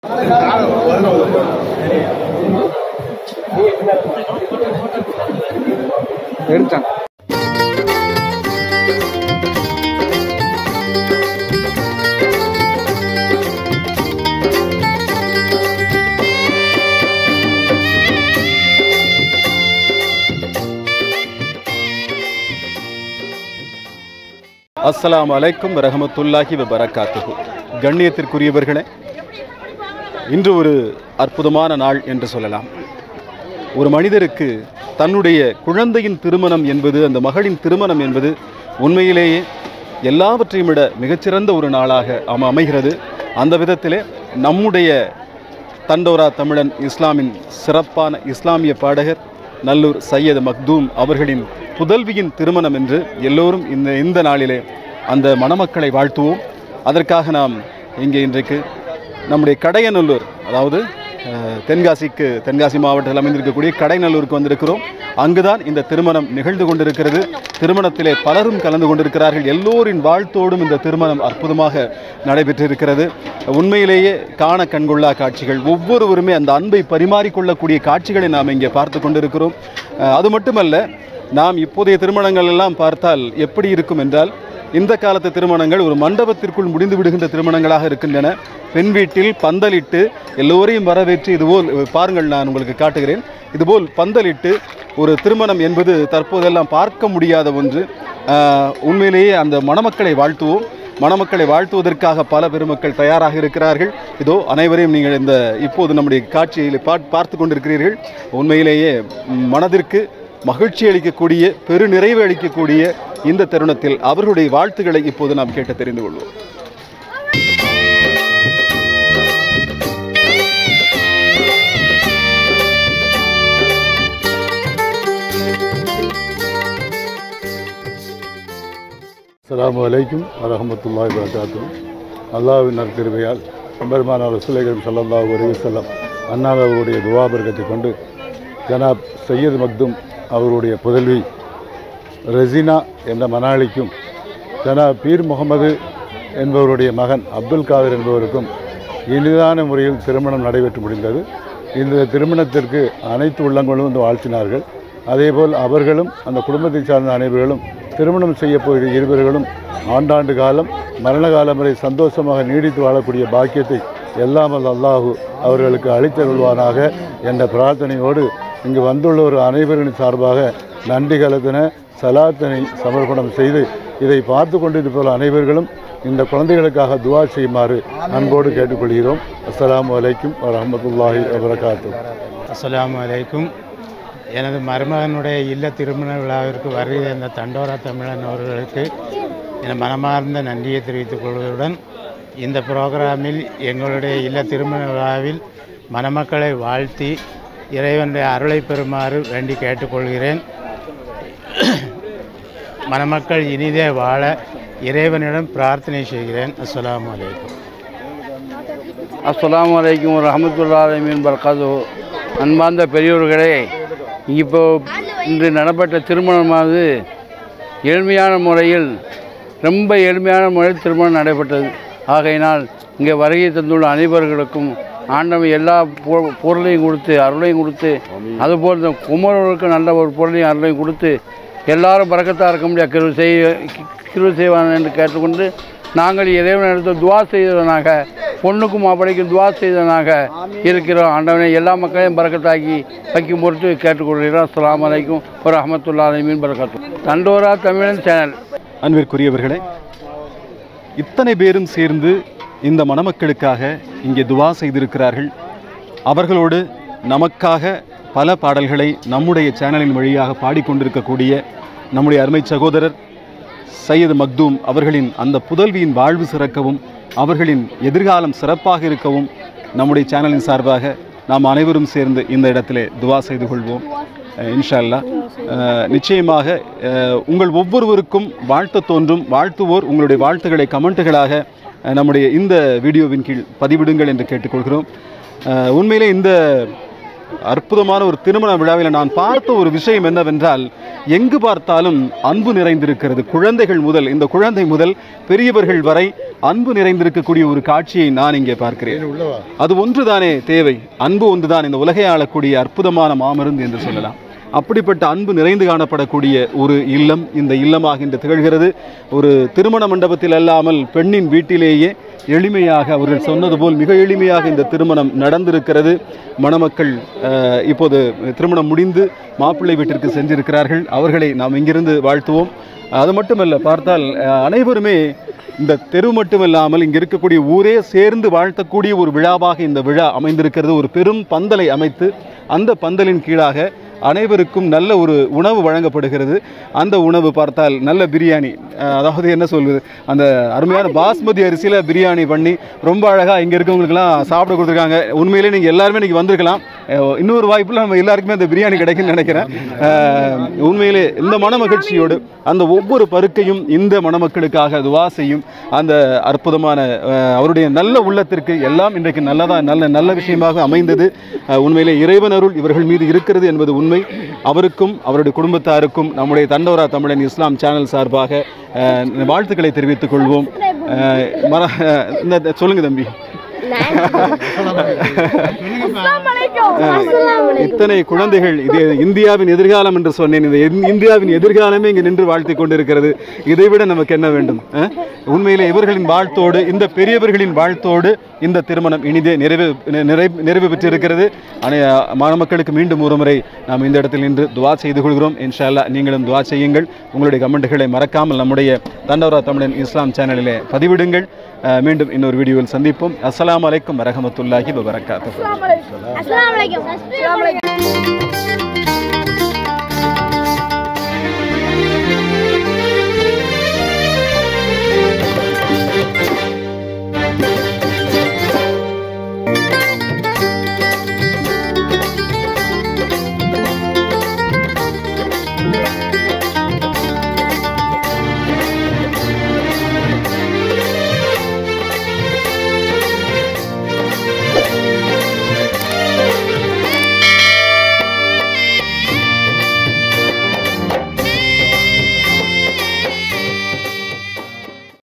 எடுத்தாங்க. அஸ்ஸலாமு அலைக்கும் வரஹ்மத்துல்லாஹி வபரகாத்துஹு. கண்ணியத்திற்குரியவர்களே, இன்று ஒரு அற்புதமான நாள் என்று சொல்லலாம். ஒரு மனிதருக்கு தன்னுடைய குழந்தையின் திருமணம் என்பது, அந்த மகளின் திருமணம் என்பது உண்மையிலேயே எல்லாவற்றையும் விட மிகச்சிறந்த ஒரு நாளாக அமைகிறது. அந்த விதத்திலே நம்முடைய தண்டோரா தமிழன் இஸ்லாமின் சிறப்பான இஸ்லாமிய பாடகர் நல்லூர் சையது மக்தூம் அவர்களின் புதல்வியின் திருமணம் என்று எல்லோரும் இந்த நாளிலே அந்த மணமக்களை வாழ்த்துவோம். அதற்காக நாம் இங்கே இன்றைக்கு நம்முடைய கடையநல்லூர், அதாவது தென்காசி மாவட்டத்தில் அமைந்திருக்கக்கூடிய கடைநல்லூருக்கு வந்திருக்கிறோம். அங்குதான் இந்த திருமணம் நிகழ்ந்து கொண்டிருக்கிறது. திருமணத்திலே பலரும் கலந்து கொண்டிருக்கிறார்கள். எல்லோரின் வாழ்த்தோடும் இந்த திருமணம் அற்புதமாக நடைபெற்றிருக்கிறது. உண்மையிலேயே காண கண்கொள்ளா காட்சிகள். ஒவ்வொருவருமே அந்த அன்பை பரிமாறிக்கொள்ளக்கூடிய காட்சிகளை நாம் இங்கே பார்த்து கொண்டிருக்கிறோம். அது மட்டுமல்ல, நாம் இப்போதைய திருமணங்கள் எல்லாம் பார்த்தால் எப்படி இருக்கும் என்றால், இந்த காலத்து திருமணங்கள் ஒரு மண்டபத்திற்குள் முடிந்து விடுகின்ற திருமணங்களாக இருக்கின்றன. பெண் வீட்டில் பந்தலிட்டு எல்லோரையும் வரவேற்று, இதுபோல் பாருங்கள், நான் உங்களுக்கு காட்டுகிறேன், இதுபோல் பந்தலிட்டு ஒரு திருமணம் என்பது தற்போதெல்லாம் பார்க்க முடியாத ஒன்று. உண்மையிலேயே அந்த மணமக்களை வாழ்த்துவோம். மணமக்களை வாழ்த்துவதற்காக பல பெருமக்கள் தயாராக இருக்கிறார்கள். இதோ அனைவரையும் நீங்கள் இப்போது நம்முடைய காட்சியில் பார்த்து கொண்டிருக்கிறீர்கள். உண்மையிலேயே மனதிற்கு மகிழ்ச்சி அளிக்கக்கூடிய, பெருநிறைவு அளிக்கக்கூடிய இந்த தருணத்தில் அவர்களுடைய வாழ்த்துக்களை இப்போது நாம் கேட்டு தெரிந்து கொள்வோம். அஸ்ஸலாமு அலைக்கும் வரஹ்மத்துல்லாஹி வபரகாத்துஹு. அல்லாஹ்வின் நற்கிருபையால் பெருமானார் ரசூலுல்லாஹி ஸல்லல்லாஹு அலைஹி வஸல்லம் அன்னார் அவருடைய துஆ பரக்கத்தை கொண்டு ஜனாப் சையது மக்தூம் அவருடைய புதல்வி ரெசினா என்ற மணாளிக்கும் ஜனாப் பீர் முகமது என்பவருடைய மகன் அப்துல் காதர் என்பவருக்கும் இனிதான முறையில் திருமணம் நடைபெற்று முடிந்தது. இந்த திருமணத்திற்கு அனைத்து உள்ளங்களும் வந்து வாழ்த்தினார்கள். அதேபோல் அவர்களும் அந்த குடும்பத்தை சார்ந்த அனைவர்களும் திருமணம் செய்யப்போகிற இருவர்களும் ஆண்டாண்டு காலம் மரண காலம் வரை சந்தோஷமாக நீடித்து வாழக்கூடிய பாக்கியத்தை எல்லாம் அல்லாஹு அவர்களுக்கு அளித்தருள்வானாக என்ற பிரார்த்தனையோடு இங்கு வந்துள்ளோர் அனைவரின் சார்பாக நன்றி கலத்தின சலாத்தினை சமர்ப்பணம் செய்து இதை பார்த்து கொண்டிருப்போர் அனைவர்களும் இந்த குழந்தைகளுக்காக துஆ செய்யுமாறு அன்போடு கேட்டுக்கொள்கிறோம். அஸ்ஸலாமு அலைக்கும் வரஹ்மத்துல்லாஹி வபரகாத்துஹு. அஸ்ஸலாமு அலைக்கும். எனது மருமகனுடைய இல்ல திருமண விழாவிற்கு வருகிற இந்த தண்டோரா தமிழன் அவர்களுக்கு என் மனமார்ந்த நன்றியை தெரிவித்துக் கொள்வதுடன், இந்த புரோகிராமில் எங்களுடைய இல்ல திருமண விழாவில் மணமக்களை வாழ்த்தி இறைவனுடைய அருளை பெறுமாறு வேண்டி கேட்டுக்கொள்கிறேன். மணமக்கள் இனிதே வாழ இறைவனிடம் பிரார்த்தனை செய்கிறேன். அஸ்ஸலாமு அலைக்கும். அஸ்ஸலாமு அலைக்கும் வரஹ்மத்துல்லாஹி வபரகாத்துஹு. அன்பார்ந்த பெரியோர்களே, இப்போ இன்று நடப்பட்ட திருமணமானது ரொம்ப எளிமையான முறையில் திருமணம் நடைபெற்றது. ஆகையினால் இங்கே வருகை தந்துள்ள அனைவர்களுக்கும் ஆண்டவன் எல்லா பொருளையும் கொடுத்து, அருளையும் கொடுத்து, அதுபோல் இந்த குமரர்களுக்கு நல்ல ஒரு பொருளையும் அருளையும் கொடுத்து எல்லாரும் பரக்கத்தாக இருக்க முடியாது கிருபை செய்வான் என்று கேட்டுக்கொண்டு, நாங்கள் இறைவனிடத்தில் துஆ செய்தவனாக, பொண்ணுக்கும் மாப்பிளைக்கும் துஆ செய்தவனாக இருக்கிறோம். ஆண்டவனை எல்லா மக்களையும் பரக்கத்தாக்கி வைக்கும் பொருட்டு கேட்டுக்கொள்கிறோம். அஸ்ஸலாமு அலைக்கும் வரஹ்மத்துல்லாஹி வபரகாத்துஹு. தண்டோரா தமிழன் சேனல். அன்பிற்குரியவர்களே, இத்தனை பேரும் சேர்ந்து இந்த மணமக்களுக்காக இங்கே துஆ செய்திருக்கிறார்கள். அவர்களோடு நமக்காக பல பாடல்களை நம்முடைய சேனலின் வழியாக பாடிக்கொண்டிருக்கக்கூடிய நம்முடைய அருமை சகோதரர் சையது மக்தூம் அவர்களின் அந்த புதல்வியின் வாழ்வு சிறக்கவும், அவர்களின் எதிர்காலம் சிறப்பாக இருக்கவும் நம்முடைய சேனலின் சார்பாக நாம் அனைவரும் சேர்ந்து இந்த இடத்திலே துஆ செய்து கொள்வோம். இன்ஷா அல்லாஹ். நிச்சயமாக உங்கள் ஒவ்வொருவருக்கும் வாழ்த்து தோன்றும். வாழ்த்துவோர் உங்களுடைய வாழ்த்துக்களை கமெண்ட்டுகளாக நம்முடைய இந்த வீடியோவின் கீழ் பதிவிடுங்கள் என்று கேட்டுக்கொள்கிறோம். உண்மையிலே இந்த அற்புதமான ஒரு திருமண விழாவில் நான் பார்த்த ஒரு விஷயம் என்னவென்றால், எங்கு பார்த்தாலும் அன்பு நிறைந்திருக்கிறது. குழந்தைகள் முதல், இந்த குழந்தை முதல் பெரியவர்கள் வரை அன்பு நிறைந்திருக்கக்கூடிய ஒரு காட்சியை நான் இங்கே பார்க்கிறேன். அது ஒன்றுதானே தேவை. அன்பு ஒன்றுதான் இந்த உலகை ஆளக்கூடிய அற்புதமான மாமருந்து என்று சொல்லலாம். அப்படிப்பட்ட அன்பு நிறைந்து காணப்படக்கூடிய ஒரு இல்லம் இந்த இல்லமாக இன்று திகழ்கிறது. ஒரு திருமண மண்டபத்தில் அல்லாமல் பெண்ணின் வீட்டிலேயே எளிமையாக, அவர்கள் சொன்னது போல் மிக எளிமையாக இந்த திருமணம் நடந்திருக்கிறது. மணமக்கள் இப்போது திருமணம் முடிந்து மாப்பிள்ளை வீட்டிற்கு சென்றிருக்கிறார்கள். அவர்களை நாம் இங்கிருந்து வாழ்த்துவோம். அது மட்டுமல்ல, பார்த்தால் அனைவருமே இந்த தெரு மட்டுமில்லாமல் இங்கே இருக்கக்கூடிய ஊரே சேர்ந்து வாழ்த்தக்கூடிய ஒரு விழாவாக இந்த விழா அமைந்திருக்கிறது. ஒரு பெரும் பந்தலை அமைத்து அந்த பந்தலின் கீழாக அனைவருக்கும் நல்ல ஒரு உணவு வழங்கப்படுகிறது. அந்த உணவு பார்த்தால் நல்ல பிரியாணி, அதாவது என்ன சொல்வது, அந்த அருமையான பாஸ்மதி அரிசியில் பிரியாணி பண்ணி ரொம்ப அழகாக இங்கே இருக்கவங்களுக்கெல்லாம் சாப்பிட கொடுத்துருக்காங்க. உண்மையிலே நீங்கள் எல்லாருமே இன்றைக்கி வந்திருக்கலாம். இன்னொரு வாய்ப்பில் நம்ம எல்லாருக்குமே அந்த பிரியாணி கிடைக்குன்னு நினைக்கிறேன். உண்மையிலே இந்த மன மகிழ்ச்சியோடு அந்த ஒவ்வொரு பருக்கையும் இந்த மணமக்களுக்காக துவா செய்யும் அந்த அற்புதமான அவருடைய நல்ல உள்ளத்திற்கு எல்லாம் இன்றைக்கு நல்ல விஷயமாக அமைந்தது. உண்மையிலே இறைவன் அருள் இவர்கள் மீது இருக்கிறது என்பது உண்மை. அவருக்கும் அவருடைய குடும்பத்தாருக்கும் நம்முடைய தண்டோரா தமிழன் இஸ்லாம் சேனல் சார்பாக வாழ்த்துக்களை தெரிவித்துக் கொள்வோம். சொல்லுங்க தம்பி. இத்தனை குழந்தைகள், இது இந்தியாவின் எதிர்காலம் என்று சொன்னேன். இந்த இந்தியாவின் எதிர்காலமே இங்கு நின்று வாழ்த்தி கொண்டிருக்கிறது. இதைவிட நமக்கு என்ன வேண்டும்? உண்மையிலே இவர்களின் வாழ்த்தோடு, இந்த பெரியவர்களின் வாழ்த்தோடு இந்த திருமணம் இனிதே நிறைவு பெற்றிருக்கிறது. மணமக்களுக்கு மீண்டும் ஒரு முறை நாம் இந்த இடத்தில் நின்று துவா செய்து கொள்கிறோம். இன்ஷா அல்லாஹ் நீங்களும் துவா செய்யுங்கள். உங்களுடைய கமெண்ட்டுகளை மறக்காமல் நம்முடைய தண்டோரா தமிழன் இஸ்லாம் சேனலிலே பதிவிடுங்கள். மீண்டும் இன்னொரு வீடியோவில் சந்திப்போம். அஸ்ஸலாமு அலைக்கும் வரஹ்மத்துல்லாஹி வபரகாத்துஹு.